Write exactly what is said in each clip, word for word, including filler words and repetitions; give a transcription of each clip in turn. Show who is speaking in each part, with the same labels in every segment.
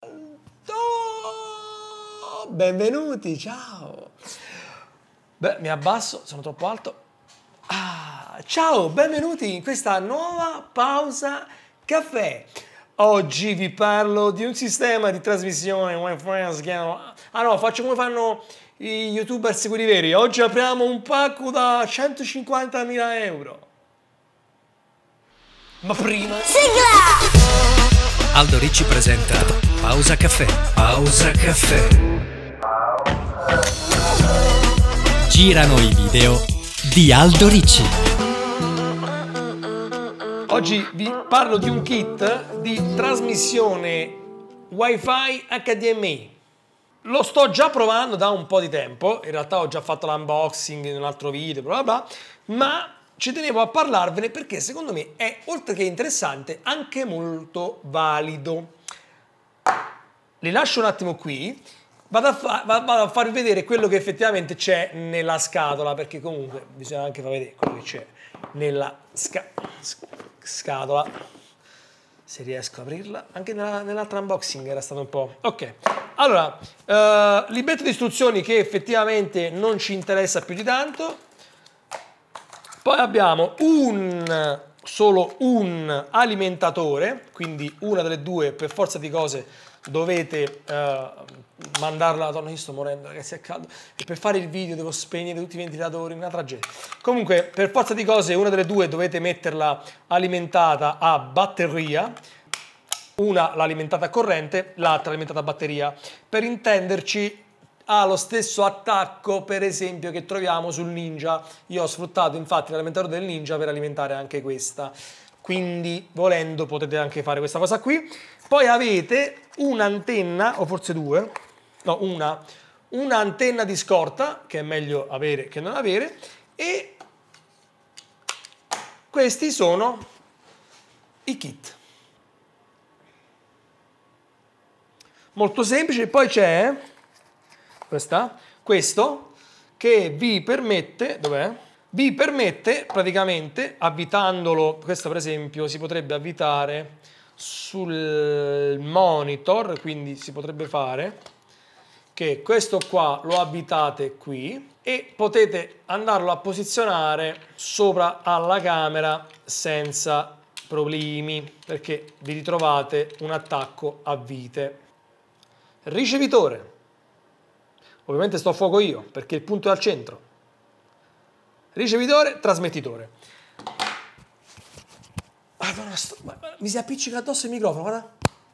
Speaker 1: Oh, benvenuti, ciao. Beh, mi abbasso, sono troppo alto. Ah, ciao, benvenuti in questa nuova pausa caffè. Oggi vi parlo di un sistema di trasmissione wifi. Ah no, faccio come fanno i youtubers quelli veri. Oggi apriamo un pacco da centocinquantamila euro. Ma prima...
Speaker 2: Sigla! Aldo Ricci presenta Pausa Caffè. Pausa Caffè. Girano i video di Aldo Ricci.
Speaker 1: Oggi vi parlo di un kit di trasmissione Wi-Fi H D M I. Lo sto già provando da un po' di tempo, in realtà ho già fatto l'unboxing in un altro video, bla bla bla, ma ci tenevo a parlarvene perché secondo me è, oltre che interessante, anche molto valido. Li lascio un attimo qui, vado a, fa vado a farvi vedere quello che effettivamente c'è nella scatola, perché comunque bisogna anche far vedere quello che c'è nella sca scatola, se riesco a aprirla. Anche nell'altro unboxing era stato un po'... Ok, allora, uh, libretto di istruzioni che effettivamente non ci interessa più di tanto. Poi abbiamo un, solo un alimentatore, quindi una delle due per forza di cose dovete uh, mandarla. Madonna, io sto morendo, ragazzi, è caldo. E per fare il video devo spegnere tutti i ventilatori, una tragedia. Comunque, per forza di cose, una delle due dovete metterla alimentata a batteria. Una l'alimentata a corrente, l'altra alimentata a batteria. Per intenderci, ha lo stesso attacco, per esempio, che troviamo sul Ninja. Io ho sfruttato infatti l'alimentatore del Ninja per alimentare anche questa, quindi volendo potete anche fare questa cosa qui. Poi avete un'antenna, o forse due, no, una, una antenna di scorta, che è meglio avere che non avere, e questi sono i kit. Molto semplice. Poi c'è questa, questo che vi permette, dov'è? Vi permette praticamente, avvitandolo, questo per esempio si potrebbe avvitare sul monitor, quindi si potrebbe fare che questo qua lo avvitate qui e potete andarlo a posizionare sopra alla camera senza problemi, perché vi ritrovate un attacco a vite. Ricevitore. Ovviamente sto a fuoco io, perché il punto è al centro. Ricevitore, trasmettitore. Ah, no, no, sto, ma, ma, mi si appiccica addosso il microfono, guarda.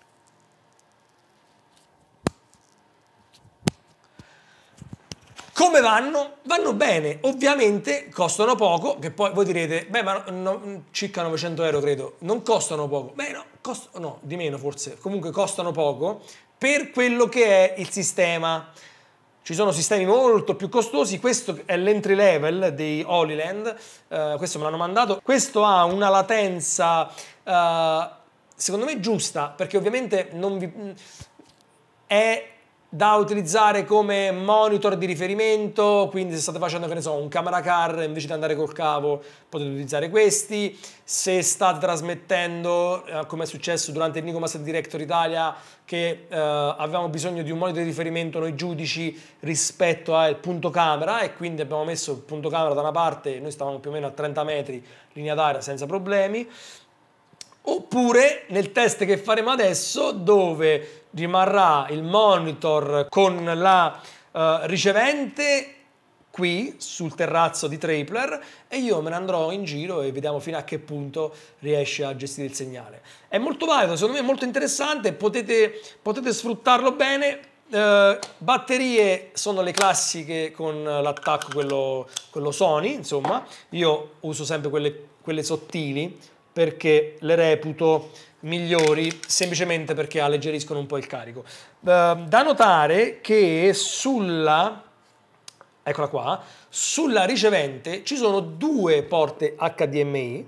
Speaker 1: Come vanno? Vanno bene. Ovviamente costano poco, che poi voi direte, beh, ma no, no, circa novecento euro credo. Non costano poco. Beh, no, cost no, di meno forse. Comunque costano poco per quello che è il sistema. Ci sono sistemi molto più costosi, questo è l'entry level dei Holyland, uh, questo me l'hanno mandato. Questo ha una latenza, uh, secondo me, giusta, perché ovviamente non vi... è da utilizzare come monitor di riferimento, quindi se state facendo, che ne so, un camera car, invece di andare col cavo potete utilizzare questi. Se state trasmettendo, eh, come è successo durante il Nico Master Director Italia, che eh, avevamo bisogno di un monitor di riferimento noi giudici rispetto al punto camera, e quindi abbiamo messo il punto camera da una parte, noi stavamo più o meno a trenta metri linea d'aria senza problemi. Oppure nel test che faremo adesso, dove rimarrà il monitor con la uh, ricevente qui sul terrazzo di Tripler, e io me ne andrò in giro e vediamo fino a che punto riesce a gestire il segnale. È molto valido, secondo me è molto interessante, potete, potete sfruttarlo bene. Uh, batterie sono le classiche con l'attacco quello, quello Sony, insomma. Io uso sempre quelle, quelle sottili, perché le reputo migliori, semplicemente perché alleggeriscono un po' il carico. Uh, da notare che sulla, eccola qua, sulla ricevente ci sono due porte H D M I,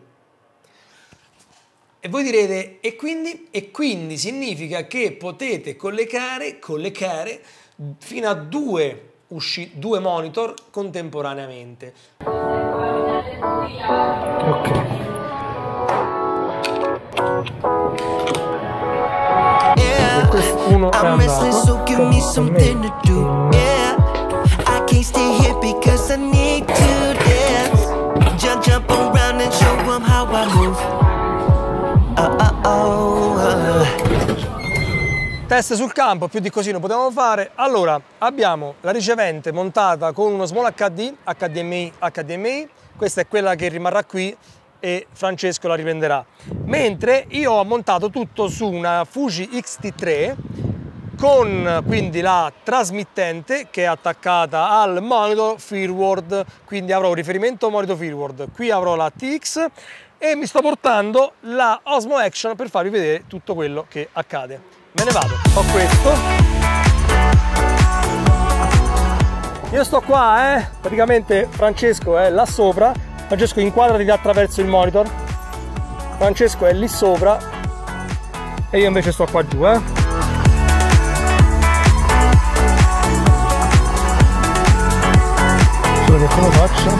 Speaker 1: e voi direte, e quindi? E quindi significa che potete collegare, collegare fino a due, usci due monitor contemporaneamente. Ok. uno è andato. Test sul campo, più di così non potevamo fare. Allora, abbiamo la ricevente montata con uno small H D, H D M I, H D M I. Questa è quella che rimarrà qui e Francesco la riprenderà. Mentre io ho montato tutto su una Fuji X T tre con quindi la trasmittente che è attaccata al monitor Fireword, quindi avrò un riferimento monitor Fireword. Qui avrò la T X e mi sto portando la Osmo Action per farvi vedere tutto quello che accade. Me ne vado, ho questo. Io sto qua, eh. Praticamente Francesco è là sopra. Francesco inquadrati attraverso il monitor. Francesco è lì sopra e io invece sto qua giù, eh. Solo che come faccio?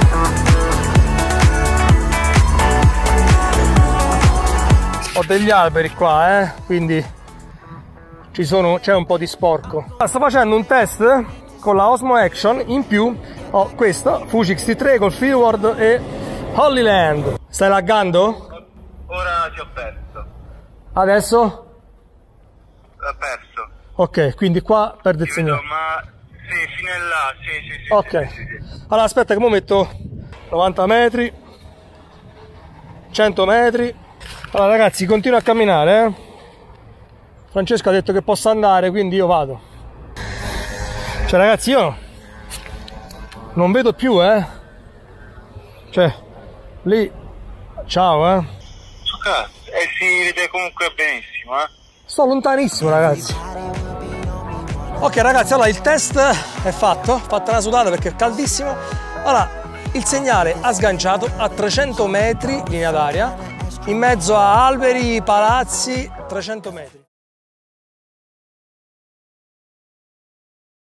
Speaker 1: Ho degli alberi qua, eh. Quindi ci sono, c'è un po' di sporco. Sto facendo un test con la Osmo Action, in più ho questa Fuji X T tre col Fireword e Holyland. Stai laggando?
Speaker 3: Ora ti ho perso.
Speaker 1: Adesso?
Speaker 3: Ho perso.
Speaker 1: Ok, quindi qua perde il
Speaker 3: Ti
Speaker 1: segnale.
Speaker 3: vedo, ma sì, fino in là, sì, sì, sì.
Speaker 1: Ok.
Speaker 3: Sì, sì, sì.
Speaker 1: Allora aspetta che mo metto novanta metri, cento metri. Allora ragazzi, continuo a camminare, eh. Francesco ha detto che posso andare, quindi io vado. Cioè ragazzi, io non vedo più, eh. Cioè, lì, ciao, eh.
Speaker 3: E si vede comunque benissimo, eh.
Speaker 1: Sto lontanissimo, ragazzi. Ok ragazzi, allora il test è fatto, fatta una sudata perché è caldissimo. Allora, il segnale ha sganciato a trecento metri linea d'aria, in mezzo a alberi, palazzi, trecento metri.